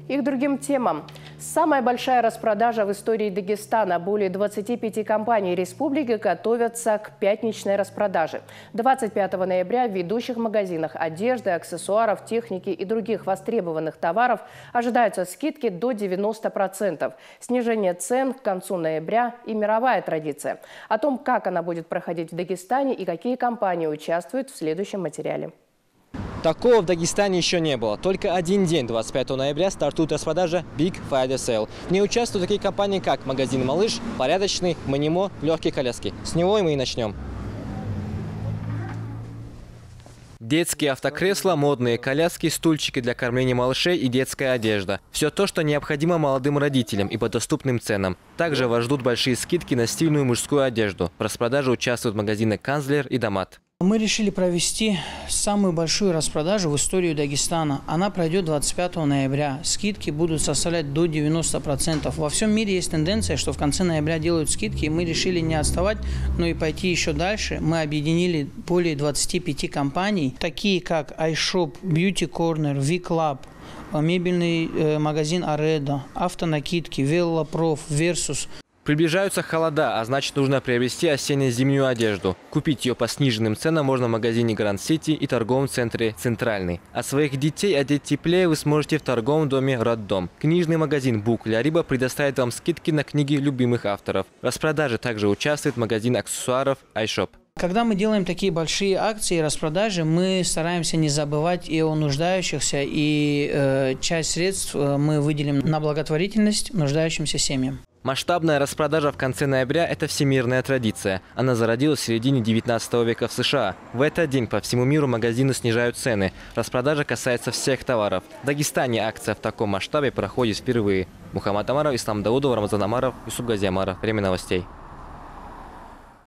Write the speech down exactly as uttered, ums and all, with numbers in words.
И к другим темам. Самая большая распродажа в истории Дагестана. Более двадцати пяти компаний республики готовятся к пятничной распродаже. двадцать пятого ноября в ведущих магазинах одежды, аксессуаров, техники и других востребованных товаров ожидаются скидки до девяноста процентов. Снижение цен к концу ноября и мировая традиция. О том, как она будет проходить в Дагестане и какие компании участвуют, в следующем материале. Такого в Дагестане еще не было. Только один день, двадцать пятого ноября, стартует распродажа Big Friday Sale. В ней участвуют такие компании, как магазин «Малыш», «Порядочный», «Манимо», «Легкие коляски». С него мы и начнем. Детские автокресла, модные коляски, стульчики для кормления малышей и детская одежда. Все то, что необходимо молодым родителям и по доступным ценам. Также вас ждут большие скидки на стильную мужскую одежду. В распродаже участвуют магазины «Канцлер» и «Домат». Мы решили провести самую большую распродажу в истории Дагестана. Она пройдет двадцать пятого ноября. Скидки будут составлять до девяноста процентов. Во всем мире есть тенденция, что в конце ноября делают скидки. И мы решили не отставать, но и пойти еще дальше. Мы объединили более двадцати пяти компаний, такие как iShop, Beauty Corner, V-Club, мебельный э, магазин Aredo, автонакидки, Велопроф, Versus. Приближаются холода, а значит, нужно приобрести осенне-зимнюю одежду. Купить ее по сниженным ценам можно в магазине Grand City и торговом центре «Центральный». А своих детей одеть теплее вы сможете в торговом доме «Роддом». Книжный магазин «Бук Ля Риба» предоставит вам скидки на книги любимых авторов. В распродаже также участвует магазин аксессуаров iShop. Когда мы делаем такие большие акции и распродажи, мы стараемся не забывать и о нуждающихся, и э, часть средств мы выделим на благотворительность нуждающимся семьям. Масштабная распродажа в конце ноября – это всемирная традиция. Она зародилась в середине девятнадцатого века в США. В этот день по всему миру магазины снижают цены. Распродажа касается всех товаров. В Дагестане акция в таком масштабе проходит впервые. Мухаммад Амаров, Ислам Даудов, Рамазан Амаров, Юсуп Газиамаров. Время новостей.